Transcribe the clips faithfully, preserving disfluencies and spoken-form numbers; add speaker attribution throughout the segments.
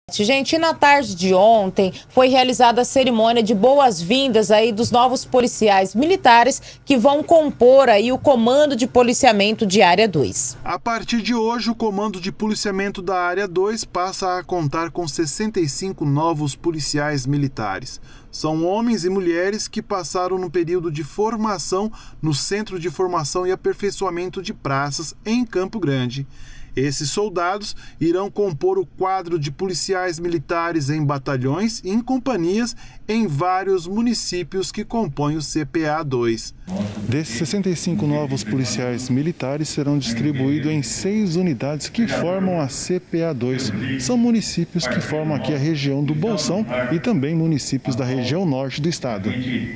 Speaker 1: Gente, na tarde de ontem foi realizada a cerimônia de boas-vindas aí dos novos policiais militares que vão compor aí o Comando de Policiamento de Área dois.
Speaker 2: A partir de hoje, o Comando de Policiamento da Área dois passa a contar com sessenta e cinco novos policiais militares. São homens e mulheres que passaram no período de formação no Centro de Formação e Aperfeiçoamento de Praças, em Campo Grande. Esses soldados irão compor o quadro de policiais militares em batalhões e em companhias em vários municípios que compõem o C P A dois.
Speaker 3: Desses sessenta e cinco novos policiais militares serão distribuídos em seis unidades que formam a C P A dois. São municípios que formam aqui a região do Bolsão e também municípios da região norte do estado.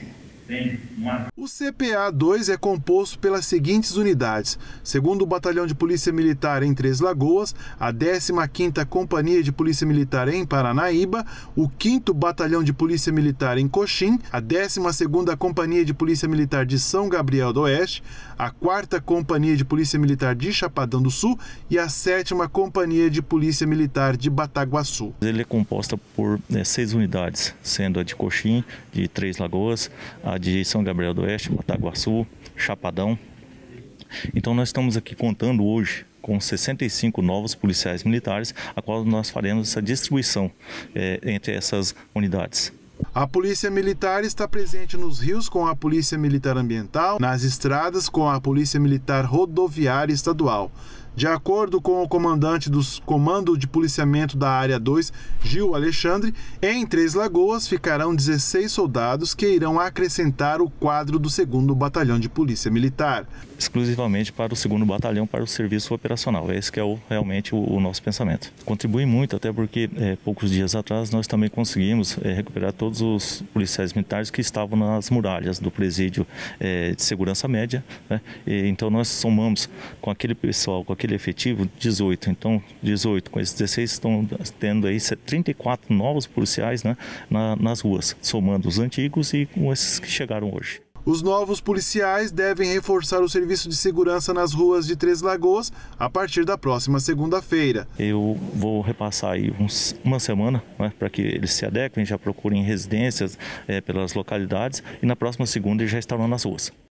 Speaker 2: O C P A dois é composto pelas seguintes unidades: segundo Batalhão de Polícia Militar em Três Lagoas, a décima quinta Companhia de Polícia Militar em Paranaíba, o quinto Batalhão de Polícia Militar em Coxim, a décima segunda Companhia de Polícia Militar de São Gabriel do Oeste, a quarta Companhia de Polícia Militar de Chapadão do Sul e a sétima Companhia de Polícia Militar de Bataguaçu.
Speaker 4: Ele é composta por né, seis unidades, sendo a de Coxim, de Três Lagoas, a de São Gabriel do Oeste, Bataguaçu, Chapadão. Então nós estamos aqui contando hoje com sessenta e cinco novos policiais militares, a qual nós faremos essa distribuição é, entre essas unidades.
Speaker 2: A Polícia Militar está presente nos rios com a Polícia Militar Ambiental, nas estradas com a Polícia Militar Rodoviária Estadual. De acordo com o comandante do Comando de Policiamento da Área dois, Gil Alexandre, em Três Lagoas ficarão dezesseis soldados que irão acrescentar o quadro do segundo Batalhão de Polícia Militar.
Speaker 4: Exclusivamente para o segundo Batalhão, para o serviço operacional. Esse que é o, realmente o, o nosso pensamento. Contribui muito, até porque é, poucos dias atrás nós também conseguimos é, recuperar todos os policiais militares que estavam nas muralhas do presídio é, de segurança média. Né? E, então nós somamos com aquele pessoal, com aquele efetivo, dezoito. Então, dezoito com esses dezesseis estão tendo aí trinta e quatro novos policiais né, na, nas ruas, somando os antigos e com esses que chegaram hoje.
Speaker 2: Os novos policiais devem reforçar o serviço de segurança nas ruas de Três Lagoas a partir da próxima segunda-feira.
Speaker 4: Eu vou repassar aí uns, uma semana né, para que eles se adequem, já procurem residências é, pelas localidades e na próxima segunda eles já estarão nas ruas.